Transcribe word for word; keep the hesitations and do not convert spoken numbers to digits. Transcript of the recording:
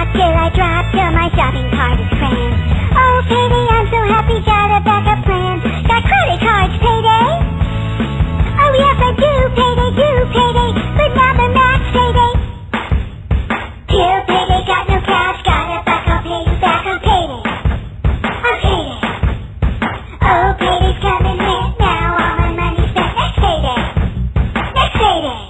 till I drop, till my shopping cart is crammed. Oh, Payday, I'm so happy, got a backup plan. Got credit cards, Payday. Oh, yes, I do, Payday, do, Payday. But not the max, Payday. Till Payday got no cash, gotta back, I'll pay you back on Payday. On Payday. Oh, Payday's coming in now, all my money's spent. Next Payday. Next Payday.